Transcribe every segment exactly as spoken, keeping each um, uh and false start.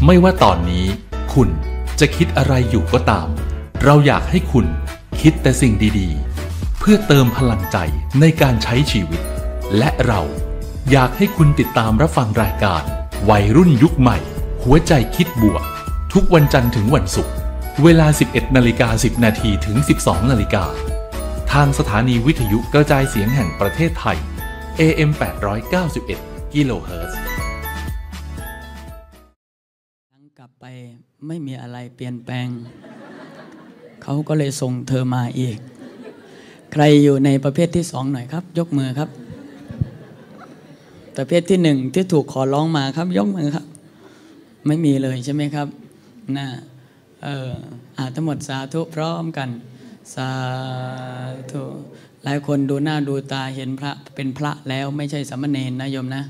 ไม่ว่าตอนนี้คุณจะคิดอะไรอยู่ก็ตามเราอยากให้คุณคิดแต่สิ่งดีๆเพื่อเติมพลังใจในการใช้ชีวิตและเราอยากให้คุณติดตามรับฟังรายการวัยรุ่นยุคใหม่หัวใจคิดบวกทุกวันจันทร์ถึงวันศุกร์เวลา สิบเอ็ดนาฬิกาสิบนาที ถึง สิบสองนาฬิกาทางสถานีวิทยุกระจายเสียงแห่งประเทศไทย เอ เอ็ม แปดร้อยเก้าสิบเอ็ด กิโลเฮิรตซ์กลับไปไม่มีอะไรเปลี่ยนแปลงเขาก็เลยส่งเธอมาอีกใครอยู่ในประเภทที่สองหน่อยครับยกมือครับประเภทที่หนึ่งที่ถูกขอร้องมาครับยกมือครับไม่มีเลยใช่ไหมครับนะเอออ่าทั้งหมดสาธุพร้อมกันสาธุหลายคนดูหน้าดูตาเห็นพระเป็นพระแล้วไม่ใช่สามเณรนะโยมนะ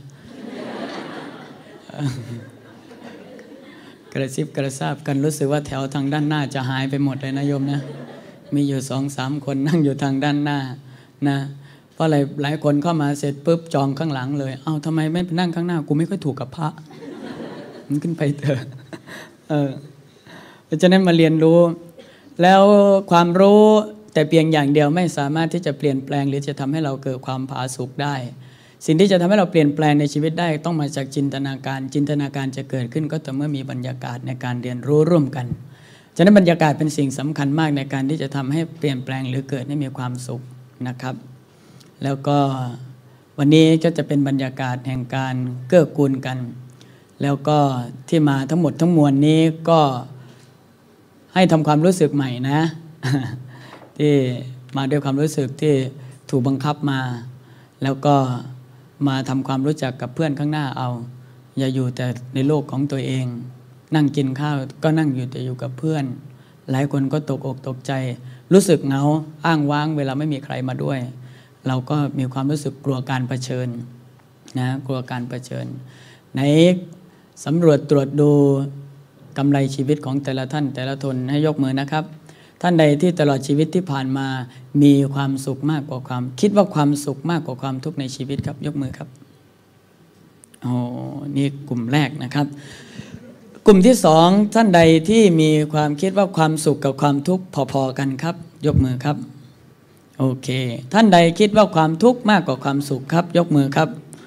กระซิบกระซาบกันรู้สึกว่าแถวทางด้านหน้าจะหายไปหมดเลยนะโยมนะมีอยู่สองสามคนนั่งอยู่ทางด้านหน้านะเพราะอะไรหลายคนเข้ามาเสร็จปุ๊บจองข้างหลังเลยเอ้าทำไมไม่ไปนั่งข้างหน้ากูไม่ค่อยถูกกับพระมันขึ้นไปเถอะเออเพราะฉะนั้นมาเรียนรู้แล้วความรู้แต่เพียงอย่างเดียวไม่สามารถที่จะเปลี่ยนแปลงหรือจะทำให้เราเกิดความผาสุกได้สิ่งที่จะทำให้เราเปลี่ยนแปลงในชีวิตได้ต้องมาจากจินตนาการจินตนาการจะเกิดขึ้นก็ต่อเมื่อมีบรรยากาศในการเรียนรู้ร่วมกันฉะนั้นบรรยากาศเป็นสิ่งสำคัญมากในการที่จะทำให้เปลี่ยนแปลงหรือเกิดให้มีความสุขนะครับแล้วก็วันนี้ก็จะเป็นบรรยากาศแห่งการเกื้อกูลกันแล้วก็ที่มาทั้งหมดทั้งมวลนี้ก็ให้ทำความรู้สึกใหม่นะ ที่มาด้วยความรู้สึกที่ถูกบังคับมาแล้วก็มาทำความรู้จักกับเพื่อนข้างหน้าเอาอย่าอยู่แต่ในโลกของตัวเองนั่งกินข้าวก็นั่งอยู่แต่อยู่กับเพื่อนหลายคนก็ตกอกตกใจรู้สึกเหงาอ้างว้างเวลาไม่มีใครมาด้วยเราก็มีความรู้สึกกลัวการเผชิญนะกลัวการเผชิญไหนสำรวจตรวจดูกำไรชีวิตของแต่ละท่านแต่ละทนให้ยกมือนะครับท่านใดที่ตลอดชีวิตที่ผ่านมามีความสุขมากกว่าความคิดว่าความสุขมากกว่าความทุกข์ในชีวิตครับยกมือครับโอ้นี่กลุ่มแรกนะครับกลุ่มที่สองท่านใดที่มีความคิดว่าความสุขกับความทุกข์พอๆกันครับยกมือครับโอเคท่านใดคิดว่าความทุกข์มากกว่าความสุขครับยกมือครับ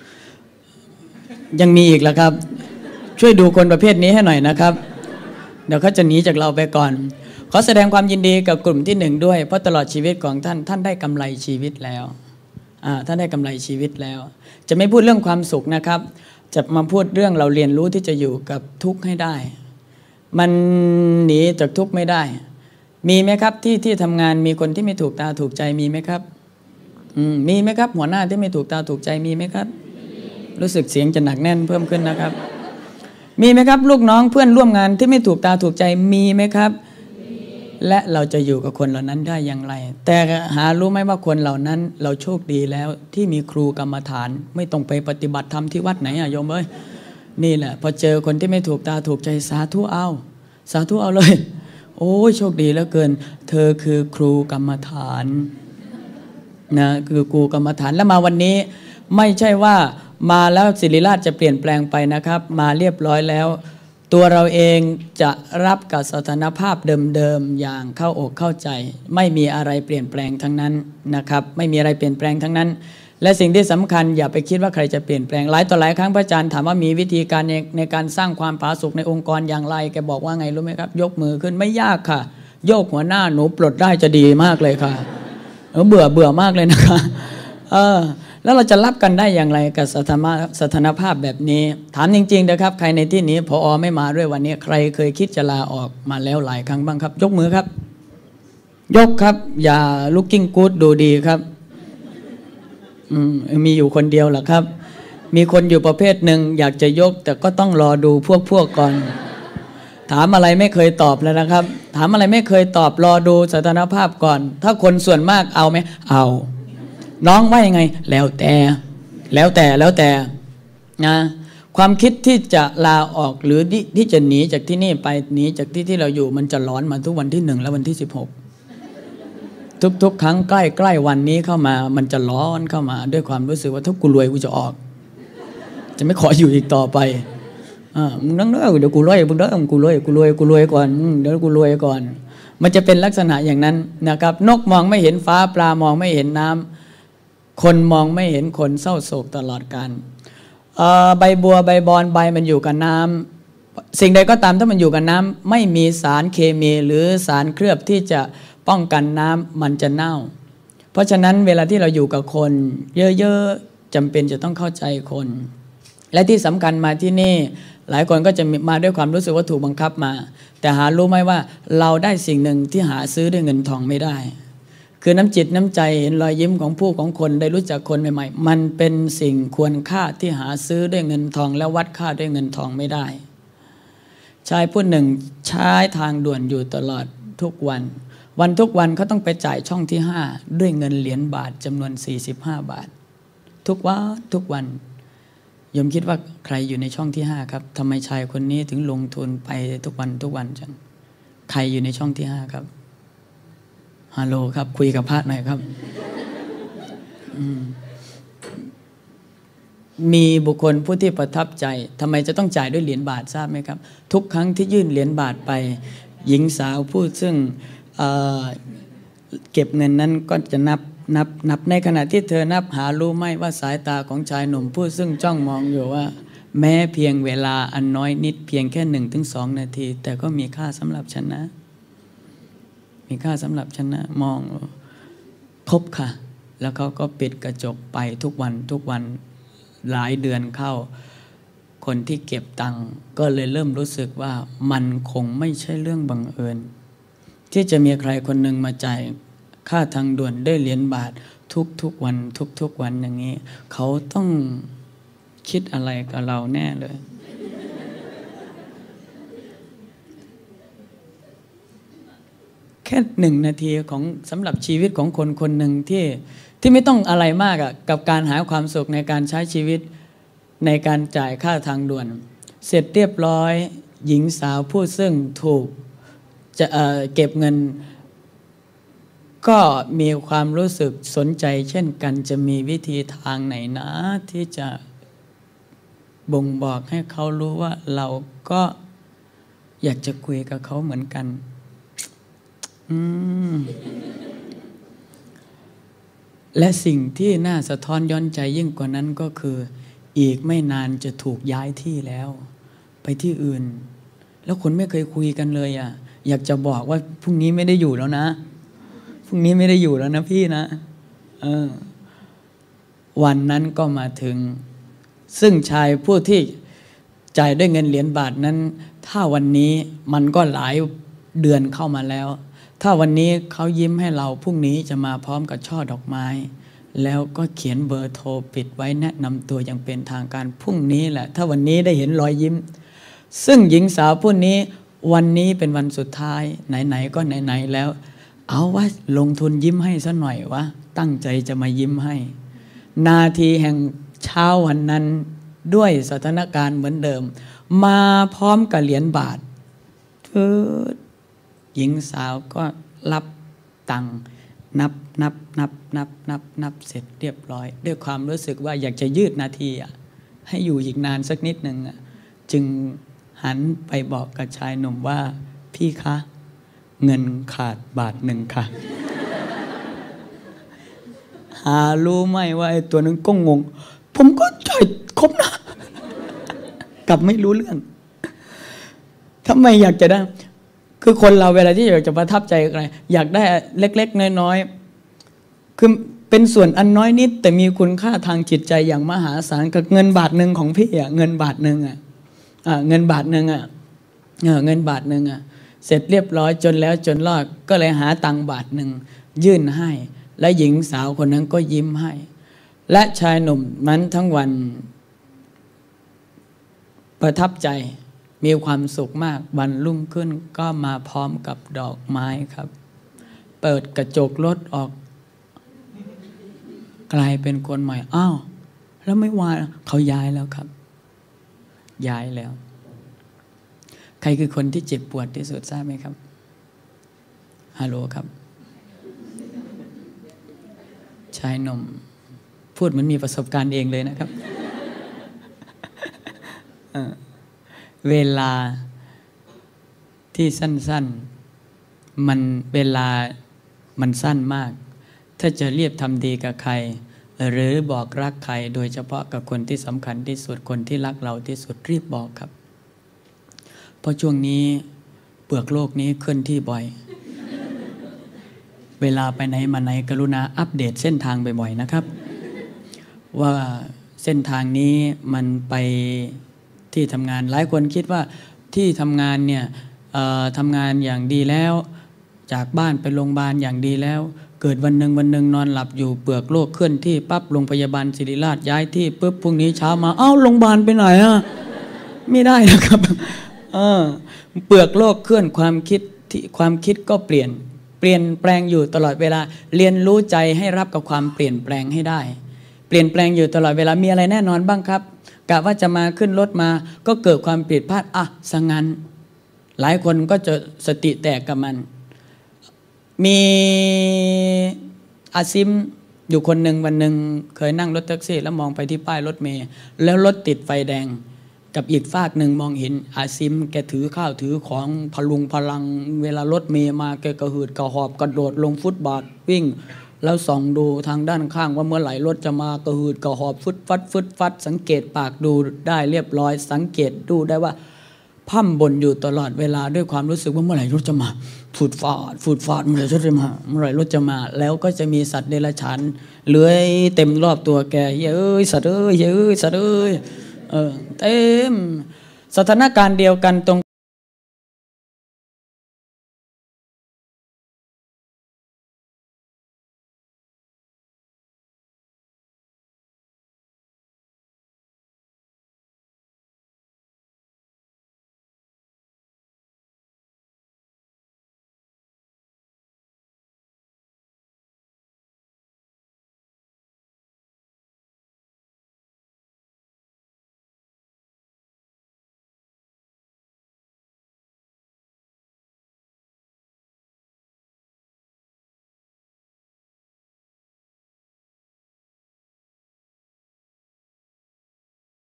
ยังมีอีกแล้วครับช่วยดูคนประเภทนี้ให้หน่อยนะครับเดี๋ยวเขาจะหนีจากเราไปก่อนขอแสดงความยินดีกับกลุ่มที่หนึ่งด้วยเพราะตลอดชีวิตของท่านท่านได้กำไรชีวิตแล้วอ่าท่านได้กำไรชีวิตแล้วจะไม่พูดเรื่องความสุขนะครับจะมาพูดเรื่องเราเรียนรู้ที่จะอยู่กับทุกข์ให้ได้มันหนีจากทุกข์ไม่ได้มีไหมครับที่ที่ทำงานมีคนที่ไม่ถูกตาถูกใจมีไหมครับอืมมีไหมครับหัวหน้าที่ไม่ถูกตาถูกใจมีไหมครับรู้สึกเสียงจะหนักแน่นเพิ่มขึ้นนะครับมีไหมครับลูกน้องเพื่อนร่วมงานที่ไม่ถูกตาถูกใจมีไหมครับและเราจะอยู่กับคนเหล่านั้นได้อย่างไรแต่หารู้ไหมว่าคนเหล่านั้นเราโชคดีแล้วที่มีครูกรรมฐานไม่ต้องไปปฏิบัติธรรมที่วัดไหนอะโยมเอ้ยนี่แหละพอเจอคนที่ไม่ถูกตาถูกใจสาธุเอาสาธุเอาเลยโอ้ยโชคดีเหลือเกินเธอคือครูกรรมฐานนะคือครูกรรมฐานแล้วมาวันนี้ไม่ใช่ว่ามาแล้วศิริราชจะเปลี่ยนแปลงไปนะครับมาเรียบร้อยแล้วตัวเราเองจะรับกับสถานภาพเดิมๆอย่างเข้าอกเข้าใจไม่มีอะไรเปลี่ยนแปลงทั้งนั้นนะครับไม่มีอะไรเปลี่ยนแปลงทั้งนั้นและสิ่งที่สำคัญอย่าไปคิดว่าใครจะเปลี่ยนแปลงหลายต่อหลายครั้งพระอาจารย์ถามว่ามีวิธีการในในการสร้างความผาสุกในองค์กรอย่างไรแกบอกว่าไงรู้ไหมครับยกมือขึ้นไม่ยากค่ะโยกหัวหน้าหนูปลดได้จะดีมากเลยค่ะเออเบื่อเบื่อมากเลยนะคะเออแล้วเราจะรับกันได้อย่างไรกับสถานะสถานภาพแบบนี้ถามจริงๆนะครับใครในที่นี้ผอ.ไม่มาด้วยวันนี้ใครเคยคิดจะลาออกมาแล้วหลายครั้งบ้างครับยกมือครับยกครับอย่า looking good ดูดีครับอืมมีอยู่คนเดียวเหรอครับมีคนอยู่ประเภทหนึ่งอยากจะยกแต่ก็ต้องรอดูพวกพวกก่อนถามอะไรไม่เคยตอบแล้วนะครับถามอะไรไม่เคยตอบรอดูสถานภาพก่อนถ้าคนส่วนมากเอาไหมเอาน้องว่ายังไงแล้วแต่แล้วแต่แล้วแต่นะความคิดที่จะลาออกหรือที่ที่จะหนีจากที่นี่ไปหนีจากที่ที่เราอยู่มันจะร้อนมาทุกวันที่หนึ่งและวันที่สิบหกทุกๆครั้งใกล้ใกล้วันนี้เข้ามามันจะร้อนเข้ามาด้วยความรู้สึกว่าถ้ากูรวยกูจะออกจะไม่ขออยู่อีกต่อไปอ่ามึงนั่งเดี๋ยวกูรวยมึงเด้อกูรวยกูรวยกูรวยก่อนเดี๋ยวกูรวยก่อนมันจะเป็นลักษณะอย่างนั้นนะครับนกมองไม่เห็นฟ้าปลามองไม่เห็นน้ำคนมองไม่เห็นคนเศร้าโศกตลอดกาลใบบัวใบบอนใบมันอยู่กับน้ำสิ่งใดก็ตามถ้ามันอยู่กับน้ำไม่มีสารเคมีหรือสารเคลือบที่จะป้องกันน้ำมันจะเน่าเพราะฉะนั้นเวลาที่เราอยู่กับคนเยอะๆจำเป็นจะต้องเข้าใจคนและที่สำคัญมาที่นี่หลายคนก็จะมาด้วยความรู้สึกว่าถูกบังคับมาแต่หารู้ไหมว่าเราได้สิ่งหนึ่งที่หาซื้อด้วยเงินทองไม่ได้คือน้ำจิตน้ำใจเห็นรอยยิ้มของผู้ของคนได้รู้จักคนใหม่ๆมันเป็นสิ่งควรค่าที่หาซื้อด้วยเงินทองและวัดค่าด้วยเงินทองไม่ได้ชายผู้หนึ่งใช้ทางด่วนอยู่ตลอดทุกวันวันทุกวันเขาต้องไปจ่ายช่องที่ห้าด้วยเงินเหรียญบาทจำนวนสี่สิบห้าบาททุกวันทุกวันโยมคิดว่าใครอยู่ในช่องที่ห้าครับทำไมชายคนนี้ถึงลงทุนไปทุกวันทุกวันจังใครอยู่ในช่องที่ห้าครับฮัลโหลครับคุยกับพระหน่อยครับมีบุคคลผู้ที่ประทับใจทำไมจะต้องจ่ายด้วยเหรียญบาททราบไหมครับทุกครั้งที่ยื่นเหรียญบาทไปหญิงสาวผู้ซึ่ง เ, เก็บเงินนั้นก็จะนับนับนับในขณะที่เธอนับหารู้ไหมว่าสายตาของชายหนุ่มผู้ซึ่งจ้องมองอยู่ว่าแม้เพียงเวลาอันน้อยนิดเพียงแค่หนึ่งถึงสองนาทีแต่ก็มีค่าสำหรับฉันนะมีค่าสำหรับฉันนะมองพบค่ะแล้วเขาก็ปิดกระจกไปทุกวันทุกวันหลายเดือนเข้าคนที่เก็บตังค์ก็เลยเริ่มรู้สึกว่ามันคงไม่ใช่เรื่องบังเอิญที่จะมีใครคนหนึ่งมาจ่ายค่าทางด่วนได้เหรียญบาททุกๆวันทุกๆวันอย่างนี้เขาต้องคิดอะไรกับเราแน่เลยแค่หนึ่งนาทีของสำหรับชีวิตของคนคนหนึ่งที่ที่ไม่ต้องอะไรมากอ่ะกับการหาความสุขในการใช้ชีวิตในการจ่ายค่าทางด่วนเสร็จเรียบร้อยหญิงสาวผู้ซึ่งถูกจะเอ่อเก็บเงินก็มีความรู้สึกสนใจเช่นกันจะมีวิธีทางไหนนะที่จะบ่งบอกให้เขารู้ว่าเราก็อยากจะคุยกับเขาเหมือนกันอืมและสิ่งที่น่าสะท้อนย้อนใจยิ่งกว่านั้นก็คืออีกไม่นานจะถูกย้ายที่แล้วไปที่อื่นแล้วคนไม่เคยคุยกันเลยอ่ะอยากจะบอกว่าพรุ่งนี้ไม่ได้อยู่แล้วนะพรุ่งนี้ไม่ได้อยู่แล้วนะพี่นะเออวันนั้นก็มาถึงซึ่งชายผู้ที่จ่ายด้วยเงินเหรียญบาทนั้นถ้าวันนี้มันก็หลายเดือนเข้ามาแล้วถ้าวันนี้เขายิ้มให้เราพรุ่งนี้จะมาพร้อมกับช่อดอกไม้แล้วก็เขียนเบอร์โทรปิดไว้แนะนำตัวอย่างเป็นทางการพรุ่งนี้แหละถ้าวันนี้ได้เห็นรอยยิ้มซึ่งหญิงสาวผู้นี้วันนี้เป็นวันสุดท้ายไหนๆก็ไหนๆแล้วเอาว่าลงทุนยิ้มให้ซะหน่อยวะตั้งใจจะมายิ้มให้นาทีแห่งเช้าวันนั้นด้วยสถานการณ์เหมือนเดิมมาพร้อมกับเหรียญบาทเถิดหญิงสาวก็รับตังค์นับนับนับนับนับนับเสร็จเรียบร้อยด้วยความรู้สึกว่าอยากจะยืดนาทีอ่ะให้อยู่อีกนานสักนิดหนึ่งอ่ะจึงหันไปบอกกับชายหนุ่มว่าพี่คะเงินขาดบาทหนึ่งค่ะ หารู้ไหมว่าไอ้ตัวนั้นก็งงผมก็จ่ายครบนะ กลับไม่รู้เรื่องทำไมอยากจะได้คือคนเราเวลาที่อยากจะประทับใจอะไรอยากได้เล็กๆน้อยๆคือเป็นส่วนอันน้อยนิดแต่มีคุณค่าทางจิตใจอย่างมหาศาลกับเงินบาทหนึ่งของพี่อ่ะเงินบาทหนึ่งอ่ะเงินบาทหนึ่งอ่ะเงินบาทหนึ่งอ่ะเสร็จเรียบร้อยจนแล้วจนรอดก็เลยหาตังค์บาทหนึ่งยื่นให้และหญิงสาวคนนั้นก็ยิ้มให้และชายหนุ่มนั้นทั้งวันประทับใจมีความสุขมากวันรุ่งขึ้นก็มาพร้อมกับดอกไม้ครับเปิดกระจกรถออกกลายเป็นคนใหม่อ้าวแล้วไม่ว่าเขาย้ายแล้วครับย้ายแล้วใครคือคนที่เจ็บปวดที่สุดทราบไหมครับฮัลโหลครับชายหนุ่มพูดเหมือนมีประสบการณ์เองเลยนะครับเวลาที่สั้นๆมันเวลามันสั้นมากถ้าจะเรียบทำดีกับใครหรือบอกรักใครโดยเฉพาะกับคนที่สำคัญที่สุดคนที่รักเราที่สุดรีบบอกครับเพราะช่วงนี้เปลือกโลกนี้เคลื่อนที่บ่อยเวลาไปไหนมาไหนกรุณาอัปเดตเส้นทางบ่อยๆนะครับว่าเส้นทางนี้มันไปที่ทำงานหลายคนคิดว่าที่ทำงานเนี่ยทำงานอย่างดีแล้วจากบ้านไปโรงพยาบาลอย่างดีแล้วเกิดวันหนึ่งวันหนึ่งนอนหลับอยู่เปลือกโลกเคลื่อนที่ปั๊บโรงพยาบาลศิริราชย้ายที่ปุ๊บพรุ่งนี้เช้ามาเอ้าโรงพยาบาลไปไหนอ่ะไม่ได้นะครับเออเปลือกโลกเคลื่อนความคิดที่ความคิดก็เปลี่ยนเปลี่ยนแปลงอยู่ตลอดเวลาเรียนรู้ใจให้รับกับความเปลี่ยนแปลงให้ได้เปลี่ยนแปลงอยู่ตลอดเวลามีอะไรแน่นอนบ้างครับกะว่าจะมาขึ้นรถมาก็เกิดความผิดพลาดอ่ะซะงั้นหลายคนก็จะสติแตกกับมันมีอาซิมอยู่คนหนึ่งวันหนึ่งเคยนั่งรถแท็กซี่แล้วมองไปที่ป้ายรถเมล์แล้วรถติดไฟแดงกับอีกฝากหนึ่งมองเห็นอาซิมแกถือข้าวถือของพลุงพลังเวลารถเมล์มาแกกระหืดกระหอบกระโดดลงฟุตบาทวิ่งแล้วส่องดูทางด้านข้างว่าเมื่อไหร่รถจะมากระหืดกระหอบฟึดฟัดฟึดฟัดสังเกตปากดูได้เรียบร้อยสังเกตดูได้ว่าพ่ำบ่นอยู่ตลอดเวลาด้วยความรู้สึกว่าเมื่อไหร่รถจะมาฝูดฟาดฝูดฟาดเมื่อไหร่รถจะมาเมื่อไหร่รถจะมาแล้วก็จะมีสัตว์เดรัจฉานเลื้อยเต็มรอบตัวแกเอ้ยสัตว์เอ้ยเอ้ยสัตว์เอ้ยเออเต็มสถานการณ์เดียวกันตรง